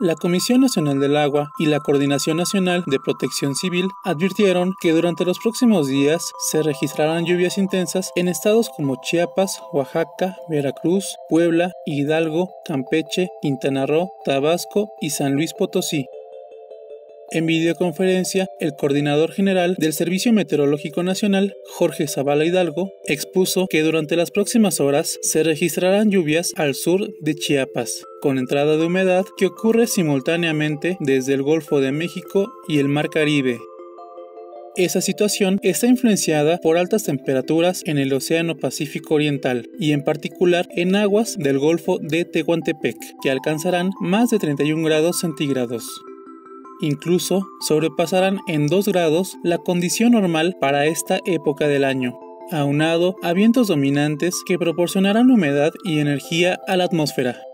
La Comisión Nacional del Agua y la Coordinación Nacional de Protección Civil advirtieron que durante los próximos días se registrarán lluvias intensas en estados como Chiapas, Oaxaca, Veracruz, Puebla, Hidalgo, Campeche, Quintana Roo, Tabasco y San Luis Potosí. En videoconferencia, el coordinador general del Servicio Meteorológico Nacional, Jorge Zavala Hidalgo, expuso que durante las próximas horas se registrarán lluvias al sur de Chiapas, con entrada de humedad que ocurre simultáneamente desde el Golfo de México y el Mar Caribe. Esa situación está influenciada por altas temperaturas en el Océano Pacífico Oriental y en particular en aguas del Golfo de Tehuantepec, que alcanzarán más de 31 grados centígrados. Incluso sobrepasarán en 2 grados la condición normal para esta época del año, aunado a vientos dominantes que proporcionarán humedad y energía a la atmósfera.